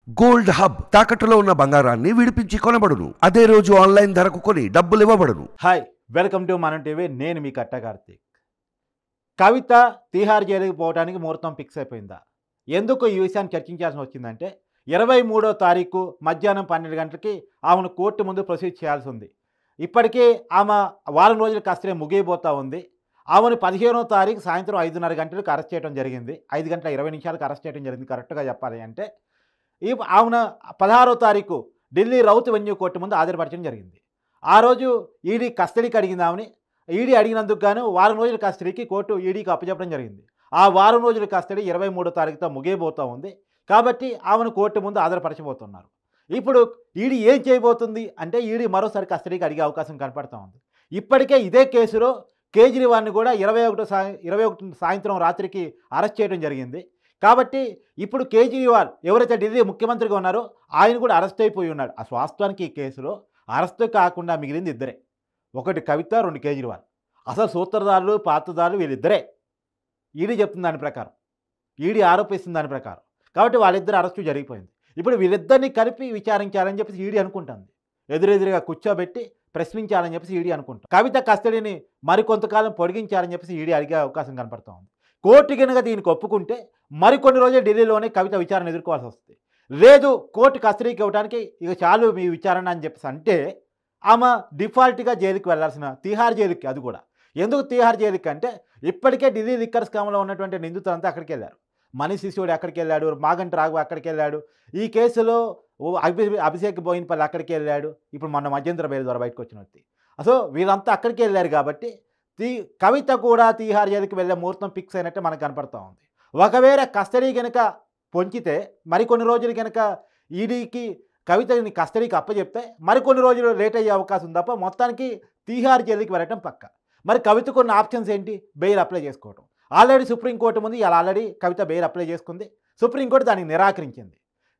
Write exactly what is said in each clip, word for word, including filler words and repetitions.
Gold hub తాకట్టులో ఉన్న బంగారాన్ని విడిపించి కొనబడును. అదే రోజు ఆన్లైన్ ధరకు కొని డబ్బులు ఇవ్వబడును. Hi, welcome to Manam TV. నేను మీ కట్ట కార్తీక్. కవిత తీహార్ జైలుకి పోవడానికి ముహూర్తం ఫిక్స్ అయిపోయిందా? ఎందుకు ఈ విషయాన్ని చర్చించాల్సి వచ్చిందంటే, ఇరవై మూడో తారీఖు మధ్యాహ్నం పన్నెండు గంటలకి ఆమెను కోర్టు ముందు ప్రొసీడ్ చేయాల్సి ఉంది. ఇప్పటికే ఆమె వారం రోజుల కస్టడీ ముగియబోతూ ఉంది. ఆమెను పదిహేనో తారీఖు సాయంత్రం ఐదున్నర గంటలకు అరెస్ట్ చేయడం జరిగింది. ఐదు గంటల ఇరవై నిమిషాలకు అరెస్ట్ చేయడం జరిగింది. కరెక్ట్గా చెప్పాలి అంటే ఈ ఆమెను పదహారో తారీఖు ఢిల్లీ రౌత్ వెన్యూ కోర్టు ముందు హాజరుపరచడం జరిగింది. ఆ రోజు ఈడీ కస్టడీకి అడిగింది ఆమెని. ఈడీ అడిగినందుకు గాను వారం రోజుల కస్టడీకి కోర్టు ఈడీకి అప్పచెప్పడం జరిగింది. ఆ వారం రోజుల కస్టడీ ఇరవై మూడో తారీఖుతో ముగియబోతూ ఉంది. కాబట్టి ఆమెను కోర్టు ముందు హాజరుపరచబోతున్నారు. ఇప్పుడు ఈడీ ఏం చేయబోతుంది అంటే, ఈడీ మరోసారి కస్టడీకి అడిగే అవకాశం కనపడుతూ ఉంది. ఇప్పటికే ఇదే కేసులో కేజ్రీవాల్ని కూడా ఇరవై ఒకటో సాయ ఇరవై ఒకటి సాయంత్రం రాత్రికి అరెస్ట్ చేయడం జరిగింది. కాబట్టి ఇప్పుడు కేజ్రీవాల్ ఎవరైతే ఢిల్లీ ముఖ్యమంత్రిగా ఉన్నారో ఆయన కూడా అరెస్ట్ అయిపోయి ఉన్నాడు. ఆ వాస్తవానికి ఈ కేసులో అరెస్ట్ కాకుండా మిగిలింది ఇద్దరే. ఒకటి కవిత, రెండు కేజ్రీవాల్. అసలు సూత్రధారులు పాత్రధారులు వీళ్ళిద్దరే. ఈడీ చెప్తుంది దాని ప్రకారం, ఈడీ ఆరోపిస్తుంది దాని ప్రకారం. కాబట్టి వాళ్ళిద్దరు అరెస్టు జరిగిపోయింది. ఇప్పుడు వీళ్ళిద్దరిని కలిపి విచారించాలని చెప్పేసి ఈడీ అనుకుంటుంది. ఎదురెదురుగా కూర్చోబెట్టి ప్రశ్నించాలని చెప్పేసి ఈడీ అనుకుంటాం. కవిత కస్టడీని మరికొంతకాలం పొడిగించాలని చెప్పేసి ఈడీ అడిగే అవకాశం కనపడుతూ ఉంది. కోర్టు కనుక దీనికి ఒప్పుకుంటే మరికొన్ని రోజులు ఢిల్లీలోనే కవిత విచారణ ఎదుర్కోవాల్సి వస్తుంది. లేదు, కోర్టు కస్టడీకి ఇవ్వడానికి ఇక చాలు మీ విచారణ అని చెప్పేసి అంటే ఆమె డిఫాల్ట్గా జైలుకి వెళ్లాల్సిన, తీహార్ జైలుకి. అది కూడా ఎందుకు తీహార్ జైలుకి అంటే, ఇప్పటికే ఢిల్లీ లిక్కర్ స్కామ్లో ఉన్నటువంటి నిందితులంతా అక్కడికి వెళ్ళారు. మనీష్ సిసోడియా అక్కడికి వెళ్ళాడు, మాగంటి రాఘవ అక్కడికి వెళ్ళాడు, ఈ కేసులో అభి అభిషేక్ బోయిన్పల్లి అక్కడికి వెళ్ళాడు, ఇప్పుడు మొన్న మధ్యంతర బెయిల్ ద్వారా బయటకు వచ్చిన వ్యక్తి. సో వీళ్ళంతా అక్కడికి వెళ్ళారు. కాబట్టి తీ కవిత కూడా తీహార్ జైలుకి వెళ్ళే ముహూర్తం ఫిక్స్ అయినట్టే మనకు కనపడుతూ ఉంది. ఒకవేళ కస్టడీ కనుక పొంచితే, మరికొన్ని రోజులు కనుక ఈడీకి కవితని కస్టడీకి అప్పచెప్తే మరికొన్ని రోజులు లేట్ అయ్యే అవకాశం తప్ప మొత్తానికి తీహార్ జైలుకి వెళ్ళటం పక్క. మరి కవిత కొన్ని ఆప్షన్స్ ఏంటి? బెయిల్ అప్లై చేసుకోవడం. ఆల్రెడీ సుప్రీంకోర్టు ముందు ఇలా ఆల్రెడీ కవిత బెయిల్ అప్లై చేసుకుంది. సుప్రీంకోర్టు దానికి నిరాకరించింది.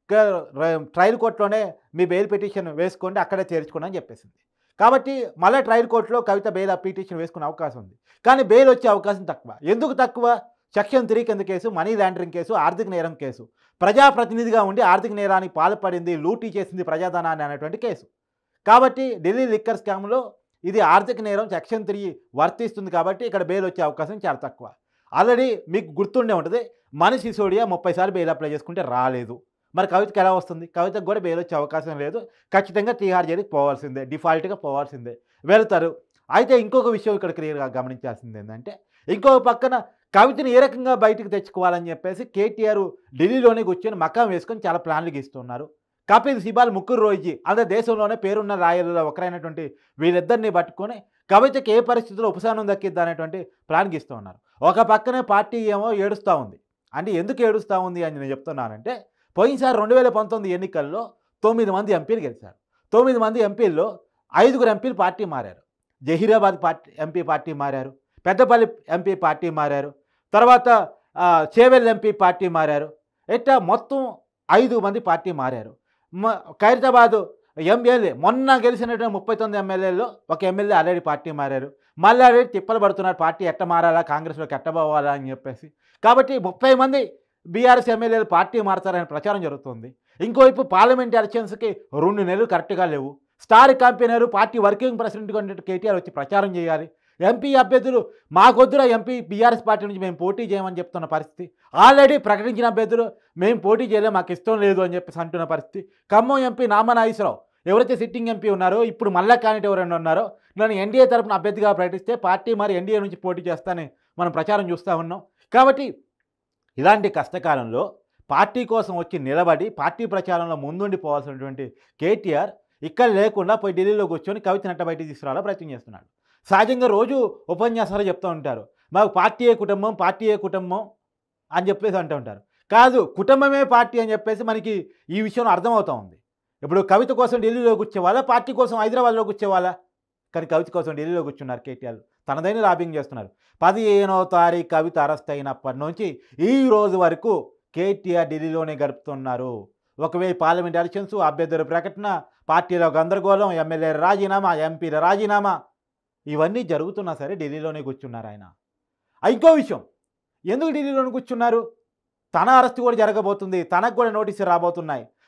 ట్రయల్ కోర్టులోనే మీ బెయిల్ పిటిషన్ వేసుకోండి, అక్కడే చేర్చుకోండి అని చెప్పేసింది. కాబట్టి మళ్ళీ ట్రయల్ కోర్టులో కవిత బెయిల్ పిటిషన్ వేసుకునే అవకాశం ఉంది. కానీ బెయిల్ వచ్చే అవకాశం తక్కువ. ఎందుకు తక్కువ? సెక్షన్ త్రీ కింద కేసు, మనీ లాండరింగ్ కేసు, ఆర్థిక నేరం కేసు. ప్రజాప్రతినిధిగా ఉండి ఆర్థిక నేరానికి పాల్పడింది, లూటీ చేసింది ప్రజాధనాన్ని అనేటువంటి కేసు. కాబట్టి ఢిల్లీ లిక్కర్ స్కామ్లో ఇది ఆర్థిక నేరం, సెక్షన్ త్రీ వర్తిస్తుంది. కాబట్టి ఇక్కడ బెయిల్ వచ్చే అవకాశం చాలా తక్కువ. ఆల్రెడీ మీకు గుర్తుండే ఉంటుంది, మనీష్ సిసోడియా ముప్పై సార్లు బెయిల్ అప్లై చేసుకుంటే రాలేదు. మరి కవితకి ఎలా వస్తుంది? కవితకు కూడా బెయిల్ వచ్చే అవకాశం లేదు. ఖచ్చితంగా తీహార్ జైలుకి పోవాల్సిందే, డిఫాల్ట్గా పోవాల్సిందే. వెళ్తారు. అయితే ఇంకొక విషయం ఇక్కడ క్లియర్గా గమనించాల్సింది ఏంటంటే, ఇంకొక పక్కన కవితని ఏ రకంగా బయటకు తెచ్చుకోవాలని చెప్పేసి కేటీఆర్ ఢిల్లీలోనే కూర్చొని మకాం వేసుకొని చాలా ప్లాన్లు గీస్తున్నారు. కపిల్ సిబాల్, ముకుల్ రోయ్జీ, అదే దేశంలోనే పేరున్న రాయల్లో ఒకరైనటువంటి వీళ్ళిద్దరిని పట్టుకొని కవితకి ఏ పరిస్థితుల్లో ఉపశమనం దక్కిద్దా అనేటువంటి ప్లాన్ గీస్తూ ఉన్నారు. ఒక పక్కనే పార్టీ ఏమో ఏడుస్తూ ఉంది. అంటే ఎందుకు ఏడుస్తూ ఉంది అని నేను చెప్తున్నానంటే, పోయినసారి రెండు వేల పంతొమ్మిది ఎన్నికల్లో తొమ్మిది మంది ఎంపీలు గెలిచారు. తొమ్మిది మంది ఎంపీల్లో ఐదుగురు ఎంపీలు పార్టీ మారారు. జహీరాబాద్ పార్టీ ఎంపీ పార్టీ మారారు, పెద్దపల్లి ఎంపీ పార్టీ మారారు, తర్వాత చేవెల్ ఎంపీ పార్టీ మారారు. ఇట్లా మొత్తం ఐదు మంది పార్టీ మారారు. ఖైరతాబాద్ ఎమ్మెల్యే మొన్న గెలిచినటువంటి ముప్పై తొమ్మిది ఎమ్మెల్యేల్లో ఒక ఎమ్మెల్యే ఆల్రెడీ పార్టీ మారారు. మళ్ళీ ఆల్రెడీ తిప్పలు పడుతున్నారు, పార్టీ ఎట్ట మారాలా, కాంగ్రెస్లోకి ఎట్టబోవాలా అని చెప్పేసి. కాబట్టి ముప్పై మంది బీఆర్ఎస్ ఎమ్మెల్యేలు పార్టీ మారుతారనే ప్రచారం జరుగుతుంది. ఇంకోవైపు పార్లమెంట్ ఎలక్షన్స్కి రెండు నెలలు కరెక్ట్గా లేవు. స్టార్ క్యాంపెయినర్, పార్టీ వర్కింగ్ ప్రెసిడెంట్గా ఉండే కేటీఆర్ వచ్చి ప్రచారం చేయాలి. ఎంపీ అభ్యర్థులు మాకొద్దురా ఎంపీ బీఆర్ఎస్ పార్టీ నుంచి మేము పోటీ చేయమని చెప్తున్న పరిస్థితి. ఆల్రెడీ ప్రకటించిన అభ్యర్థులు మేము పోటీ చేయలేము, మాకు ఇష్టం లేదు అని చెప్పేసి అంటున్న పరిస్థితి. ఖమ్మం ఎంపీ నామా నాగేశ్వరరావు ఎవరైతే సిట్టింగ్ ఎంపీ ఉన్నారో, ఇప్పుడు మళ్ళా క్యాండిడేట్ ఎవరైనా ఉన్నారో, నన్ను ఎన్డీఏ తరపున అభ్యర్థిగా ప్రకటిస్తే పార్టీ మరి ఎన్డీఏ నుంచి పోటీ చేస్తానని మనం ప్రచారం చూస్తూ ఉన్నాం. కాబట్టి ఇలాంటి కష్టకాలంలో పార్టీ కోసం వచ్చి నిలబడి పార్టీ ప్రచారంలో ముందుండి పోవాల్సినటువంటి కేటీఆర్ ఇక్కడ లేకుండా పోయి ఢిల్లీలో కూర్చొని కవిత నట్ట బయటికి తీసుకురావాలని ప్రయత్నం చేస్తున్నాడు. సహజంగా రోజు ఉపన్యాసాలు చెప్తూ ఉంటారు, మాకు పార్టీయే కుటుంబం, పార్టీయే కుటుంబం అని చెప్పేసి అంటూ ఉంటారు. కాదు, కుటుంబమే పార్టీ అని చెప్పేసి మనకి ఈ విషయం అర్థమవుతూ ఉంది. ఇప్పుడు కవిత కోసం ఢిల్లీలో కూర్చోవాలా, పార్టీ కోసం హైదరాబాద్లో కూర్చోవాలా? కానీ కవిత కోసం ఢిల్లీలో కూర్చున్నారు కేటీఆర్. తనదైన లాబింగ్ చేస్తున్నారు. పదిహేనవ తారీఖు కవిత అరెస్ట్ అయినప్పటి నుంచి ఈ రోజు వరకు కేటీఆర్ ఢిల్లీలోనే గడుపుతున్నారు. ఒకవేళ పార్లమెంట్ ఎలక్షన్స్, అభ్యర్థుల ప్రకటన, పార్టీలో గందరగోళం, ఎమ్మెల్యే రాజీనామా, ఎంపీల రాజీనామా, ఇవన్నీ జరుగుతున్నా సరే ఢిల్లీలోనే కూర్చున్నారు ఆయన. ఇంకో విషయం, ఎందుకు ఢిల్లీలోనే కూర్చున్నారు? తన అరెస్ట్ కూడా జరగబోతుంది, తనకు కూడా నోటీసులు రాబోతున్నాయి.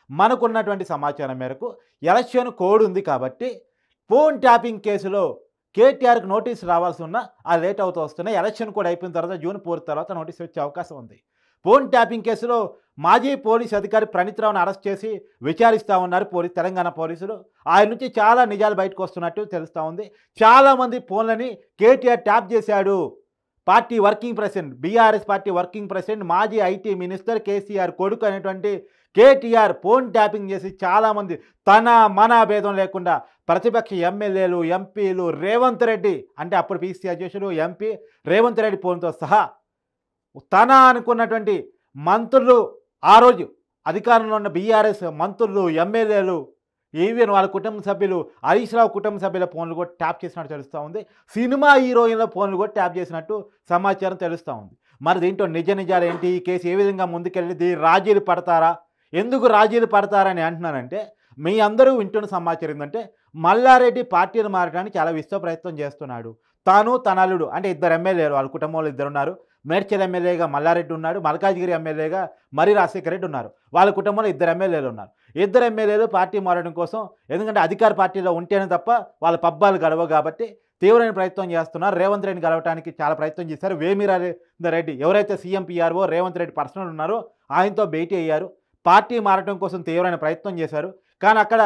మనకున్నటువంటి సమాచారం మేరకు ఎలక్షన్ కోడ్ ఉంది కాబట్టి ఫోన్ ట్యాపింగ్ కేసులో కేటీఆర్కి నోటీస్ రావాల్సి ఉన్నా ఆ లేట్ అవుతూ వస్తున్నాయి. ఎలక్షన్ కూడా అయిపోయిన తర్వాత జూన్ ఫోర్త్ తర్వాత నోటీస్ వచ్చే అవకాశం ఉంది. ఫోన్ ట్యాపింగ్ కేసులో మాజీ పోలీస్ అధికారి ప్రణీత్ రావును అరెస్ట్ చేసి విచారిస్తూ ఉన్నారు పోలీసు తెలంగాణ పోలీసులు. ఆయన నుంచి చాలా నిజాలు బయటకు వస్తున్నట్టు తెలుస్తూ ఉంది. చాలామంది ఫోన్లని కేటీఆర్ ట్యాప్ చేశాడు. Party working president, BRS party working president, మాజీ ఐటీ మినిస్టర్ కేసీఆర్ కొడుకు అనేటువంటి కేటీఆర్ ఫోన్ ట్యాపింగ్ చేసి చాలామంది తన మన భేదం లేకుండా ప్రతిపక్ష ఎమ్మెల్యేలు, ఎంపీలు, రేవంత్ రెడ్డి అంటే అప్పుడు పీసీ అధ్యక్షుడు ఎంపీ రేవంత్ రెడ్డి ఫోన్తో సహా తన అనుకున్నటువంటి మంత్రులు, ఆ రోజు అధికారంలో ఉన్న బీఆర్ఎస్ మంత్రులు, ఎమ్మెల్యేలు, ఈవెన్ వాళ్ళ కుటుంబ సభ్యులు, హరీష్ రావు కుటుంబ సభ్యుల ఫోన్లు కూడా ట్యాప్ చేసినట్టు తెలుస్తూ ఉంది. సినిమా హీరోయిన్ల ఫోన్లు కూడా ట్యాప్ చేసినట్టు సమాచారం తెలుస్తూ ఉంది. మరి దీంట్లో నిజ నిజాలు ఏంటి, ఈ కేసు ఏ విధంగా ముందుకెళ్ళి రాజీలు పడతారా, ఎందుకు రాజీలు పడతారని అంటున్నానంటే, మీ అందరూ వింటున్న సమాచారం ఏంటంటే మల్లారెడ్డి పార్టీని మారడానికి చాలా విశ్వ ప్రయత్నం చేస్తున్నాడు. తాను తన అల్లుడు అంటే ఇద్దరు ఎమ్మెల్యేలు, వాళ్ళ కుటుంబంలో ఇద్దరు ఉన్నారు. మేడ్చల్ ఎమ్మెల్యేగా మల్లారెడ్డి ఉన్నాడు, మల్కాజ్గిరి ఎమ్మెల్యేగా మరి రాజశేఖర రెడ్డి ఉన్నారు. వాళ్ళ కుటుంబంలో ఇద్దరు ఎమ్మెల్యేలు ఉన్నారు. ఇద్దరు ఎమ్మెల్యేలు పార్టీ మారడం కోసం, ఎందుకంటే అధికార పార్టీలో ఉంటేనే తప్ప వాళ్ళ పబ్బాలు గడవవు కాబట్టి తీవ్రమైన ప్రయత్నం చేస్తున్నారు. రేవంత్ రెడ్డిని గెలవడానికి చాలా ప్రయత్నం చేశారు. వేమిరాజేందర్ రెడ్డి ఎవరైతే CM PRO Revanth Reddy personal ఉన్నారో ఆయనతో భేటీ అయ్యారు. పార్టీ మారడం కోసం తీవ్రమైన ప్రయత్నం చేశారు. కానీ అక్కడ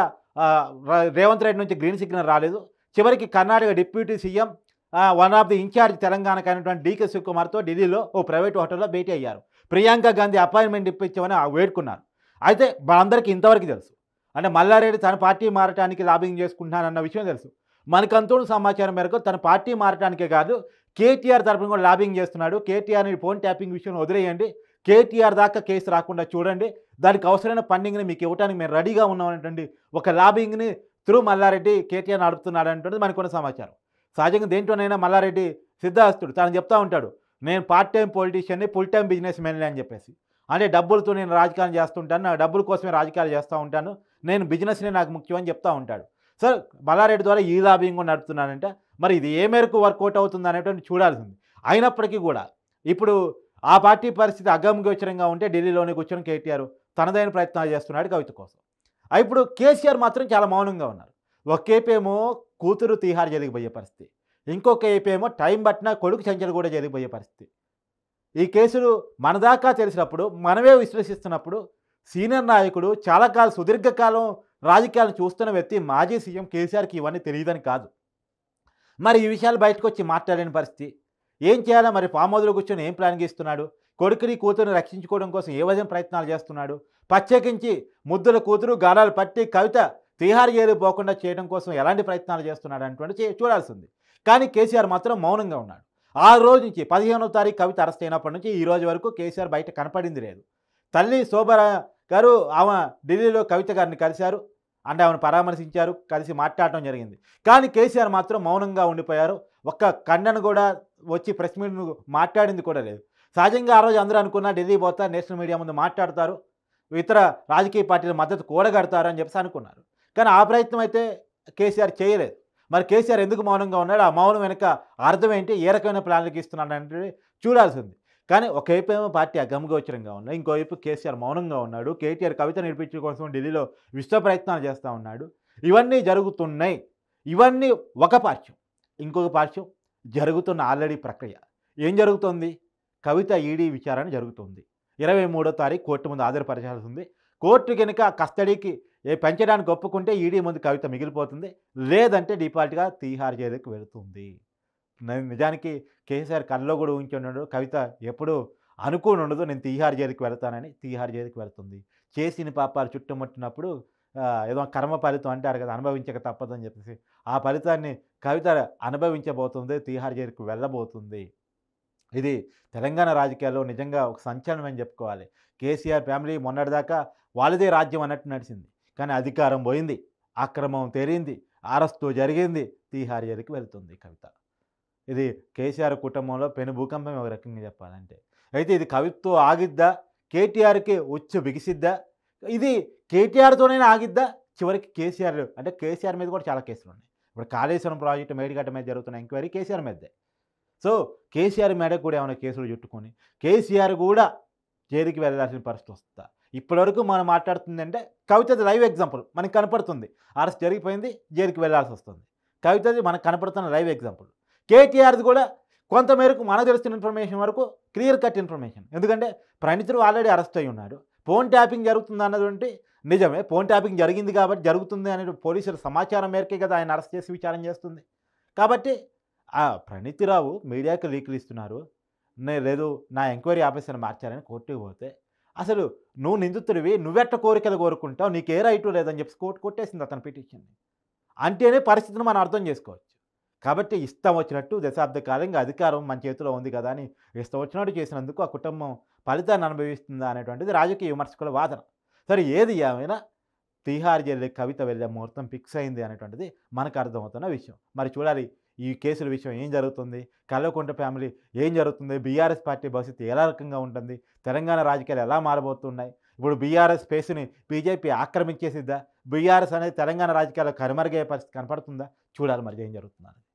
రేవంత్ రెడ్డి నుంచి గ్రీన్ సిగ్నల్ రాలేదు. చివరికి Karnataka deputy CM one of the in-charge తెలంగాణకు అయినటువంటి డీకే శివకుమార్తో ఢిల్లీలో ఓ ప్రైవేట్ హోటల్లో భేటీ అయ్యారు. ప్రియాంక గాంధీ అపాయింట్మెంట్ ఇప్పించామని వేడుకున్నారు. అయితే మనందరికీ ఇంతవరకు తెలుసు, అంటే మల్లారెడ్డి తన పార్టీ మారటానికి లాబింగ్ చేసుకుంటున్నానన్న విషయం తెలుసు. మనకంతోడు సమాచారం మేరకు తన పార్టీ మారటానికే కాదు కేటీఆర్ తరఫున కూడా లాబింగ్ చేస్తున్నాడు. కేటీఆర్ని ఫోన్ ట్యాపింగ్ విషయం వదిలేయండి, కేటీఆర్ దాకా కేసు రాకుండా చూడండి, దానికి అవసరమైన ఫండింగ్ని మీకు ఇవ్వడానికి మేము రెడీగా ఉన్నామనేటువంటి ఒక లాబింగ్ని త్రూ మల్లారెడ్డి కేటీఆర్ నడుపుతున్నాడు అంటుంది మనకున్న సమాచారం. సహజంగా దేంట్లోనైనా మల్లారెడ్డి సిద్ధాస్తుడు తను చెప్తా ఉంటాడు, నేను పార్ట్ టైం పొలిటీషియన్ని, ఫుల్ టైం బిజినెస్ మ్యాన్ని అని చెప్పేసి. అంటే డబ్బులతో నేను రాజకీయాలు చేస్తుంటాను, నా డబ్బుల కోసమే రాజకీయాలు చేస్తూ ఉంటాను, నేను బిజినెస్నే నాకు ముఖ్యం అని చెప్తా ఉంటాడు. సార్ మల్లారెడ్డి ద్వారా ఈ లాబింగ్ కూడా నడుపుతున్నానంటే మరి ఇది ఏ మేరకు వర్కౌట్ అవుతుంది అనేటువంటి చూడాల్సింది. అయినప్పటికీ కూడా ఇప్పుడు ఆ పార్టీ పరిస్థితి అగమ్యగోచరంగా ఉంటే ఢిల్లీలోనే కూర్చొని కేటీఆర్ తనదైన ప్రయత్నాలు చేస్తున్నాడు కవిత కోసం. ఇప్పుడు కేసీఆర్ మాత్రం చాలా మౌనంగా ఉన్నారు. ఒకేపేమో కూతురు తీహార్ జైలుకి పోయే పరిస్థితి, ఇంకొక ఏపేమో టైం పట్టినా కొడుకు చెంచలు కూడా జైలుకి పోయే పరిస్థితి. ఈ కేసులు మనదాకా తెలిసినప్పుడు, మనమే విశ్లేషిస్తున్నప్పుడు, సీనియర్ నాయకుడు చాలా కాలం సుదీర్ఘకాలం రాజకీయాలను చూస్తున్న వ్యక్తి మాజీ సీఎం కేసీఆర్కి ఇవన్నీ తెలియదని కాదు. మరి ఈ విషయాలు బయటకు వచ్చి మాట్లాడలేని పరిస్థితి. ఏం చేయాలా మరి, ఫామ్ హౌస్లో కూర్చొని ఏం ప్లాన్ చేస్తున్నాడు, కొడుకుని కూతురుని రక్షించుకోవడం కోసం ఏ విధంగా ప్రయత్నాలు చేస్తున్నాడు, ప్రత్యేకించి ముద్దుల కూతురు గాలాలు పట్టి కవిత తీహార్ జైలు పోకుండా చేయడం కోసం ఎలాంటి ప్రయత్నాలు చేస్తున్నాడు అటువంటి చూడాల్సింది. కానీ కేసీఆర్ మాత్రం మౌనంగా ఉన్నాడు. ఆ రోజు నుంచి పదిహేనవ తారీఖు కవిత అరెస్ట్ అయినప్పటి నుంచి ఈ రోజు వరకు కేసీఆర్ బయట కనపడింది లేదు. తల్లి శోభ గారు ఆమె ఢిల్లీలో కవిత గారిని కలిశారు, అంటే ఆమెను పరామర్శించారు, కలిసి మాట్లాడటం జరిగింది. కానీ కేసీఆర్ మాత్రం మౌనంగా ఉండిపోయారు. ఒక్క ఖండన కూడా వచ్చి ప్రెస్ మీట్ మాట్లాడింది కూడా లేదు. సహజంగా ఆ రోజు అందరూ అనుకున్నా ఢిల్లీ పోతా, నేషనల్ మీడియా ముందు మాట్లాడతారు, ఇతర రాజకీయ పార్టీల మద్దతు కూడగడతారు అని చెప్పేసి అనుకున్నారు. కానీ ఆ ప్రయత్నం అయితే కేసీఆర్ చేయలేదు. మరి కేసీఆర్ ఎందుకు మౌనంగా ఉన్నాడు, ఆ మౌనం వెనుక అర్థం ఏంటి, ఏ రకమైన ప్లాన్లకు ఇస్తున్నాడు అంటే చూడాల్సింది. కానీ ఒకవైపు ఏమో పార్టీ అగమ్యగోచరంగా ఉన్నాయి, ఇంకోవైపు కేసీఆర్ మౌనంగా ఉన్నాడు. కేటీఆర్ కవిత నేర్పించడం కోసం ఢిల్లీలో విశ్వ ప్రయత్నాలు చేస్తూ ఉన్నాడు. ఇవన్నీ జరుగుతున్నాయి. ఇవన్నీ ఒక పార్శ్వం. ఇంకొక పార్శ్వం జరుగుతున్న ఆల్రెడీ ప్రక్రియ ఏం జరుగుతుంది, కవిత ఈడీ విచారణ జరుగుతుంది. ఇరవై మూడో తారీఖు కోర్టు ముందు హాజరుపరచాల్సి ఉంది. కోర్టు కనుక కస్టడీకి ఏ పెంచడానికి ఒప్పుకుంటే ఈడీ ముందు కవిత మిగిలిపోతుంది, లేదంటే డిఫాల్ట్గా తీహార్ జైలుకి వెళుతుంది. నిజానికి కేసీఆర్ కల్లో కూడా ఊహించి ఉన్నాడు, కవిత ఎప్పుడు అనుకోని ఉండదు నేను తీహార్ జైలుకి వెళ్తానని. తీహార్ జైలుకి వెళ్తుంది. చేసిన పాపాలు చుట్టుముట్టినప్పుడు ఏదో కర్మ ఫలితం అంటారు కదా, అనుభవించక తప్పదని చెప్పేసి ఆ ఫలితాన్ని కవిత అనుభవించబోతుంది, తీహార్ జైలుకి వెళ్ళబోతుంది. ఇది తెలంగాణ రాజకీయాల్లో నిజంగా ఒక సంచలనం అని చెప్పుకోవాలి. కేసీఆర్ ఫ్యామిలీ మొన్నటిదాకా వాళ్ళదే రాజ్యం అన్నట్టు నడిచింది. కానీ అధికారం పోయింది, అక్రమం తేరింది, అరెస్టు జరిగింది, తీహార్ జైలుకి వెళ్తుంది కవిత. ఇది కేసీఆర్ కుటుంబంలో పెను భూకంపం ఒక రకంగా చెప్పాలంటే. అయితే ఇది కవితతో ఆగిద్దా, కేటీఆర్కి ఉచ్చు బిగిసిద్దా, ఇది కేటీఆర్తోనైనా ఆగిద్దా, చివరికి కేసీఆర్ అంటే కేసీఆర్ మీద కూడా చాలా కేసులు ఉన్నాయి. ఇప్పుడు కాళేశ్వరం ప్రాజెక్టు మేడిగడ్డ మీద జరుగుతున్న ఎంక్వైరీ కేసీఆర్ మీదే. సో కేసీఆర్ మీద కూడా ఏమైనా కేసులు చుట్టుకొని కేసీఆర్ కూడా జైలుకి వెళ్ళాల్సిన పరిస్థితి వస్తుందా, ఇప్పటివరకు మనం మాట్లాడుతుందంటే కవితది లైవ్ ఎగ్జాంపుల్ మనకు కనపడుతుంది. అరెస్ట్ జరిగిపోయింది, జైలుకి వెళ్ళాల్సి వస్తుంది. కవితది మనకు కనపడుతున్న లైవ్ ఎగ్జాంపుల్. కేటీఆర్ది కూడా కొంతమేరకు మనకు తెలిసిన ఇన్ఫర్మేషన్ వరకు క్లియర్ కట్ ఇన్ఫర్మేషన్. ఎందుకంటే ప్రణితుడు ఆల్రెడీ అరెస్ట్ అయి ఉన్నాడు. ఫోన్ ట్యాపింగ్ జరుగుతుంది అన్నటువంటి నిజమే. ఫోన్ ట్యాపింగ్ జరిగింది కాబట్టి జరుగుతుంది అనే పోలీసుల సమాచారం మేరకే కదా ఆయన అరెస్ట్ చేసి విచారణ చేస్తుంది. కాబట్టి ఆ ప్రణితిరావు మీడియాకి లీకులు ఇస్తున్నారు, నే లేదు నా ఎంక్వైరీ ఆఫీసర్ని మార్చారని కోర్టుకు పోతే అసలు నువ్వు నిందితుడివి, నువ్వెట్ట కోరికలు కోరుకుంటావు, నీకు ఏ రైటు లేదని చెప్పి కోర్టు కొట్టేసింది అతని పిటిషన్ని. అంటేనే పరిస్థితిని మనం అర్థం చేసుకోవచ్చు. కాబట్టి ఇష్టం వచ్చినట్టు దశాబ్ద కాలంగా అధికారం మన చేతిలో ఉంది కదా అని ఇష్టం వచ్చినట్టు చేసినందుకు ఆ కుటుంబం ఫలితాన్ని అనుభవిస్తుందా అనేటువంటిది రాజకీయ విమర్శకుల వాదన. సరే ఏది ఏమైనా తీహార్ జైలు కవిత వెళ్ళే ముహూర్తం ఫిక్స్ అయింది అనేటువంటిది మనకు అర్థమవుతున్న విషయం. మరి చూడాలి ఈ కేసుల విషయం ఏం జరుగుతుంది, కల్వకుంట్ల ఫ్యామిలీ ఏం జరుగుతుంది, బీఆర్ఎస్ పార్టీ భవిష్యత్తు ఎలా రకంగా ఉంటుంది, తెలంగాణ రాజకీయాలు ఎలా మారబోతున్నాయి, ఇప్పుడు బీఆర్ఎస్ స్పేస్ని బీజేపీ ఆక్రమించేసిద్దా, బీఆర్ఎస్ అనేది తెలంగాణ రాజకీయాల్లో కనుమరుగయ్యే పరిస్థితి కనపడుతుందా, చూడాలి మరి ఏం జరుగుతుందని.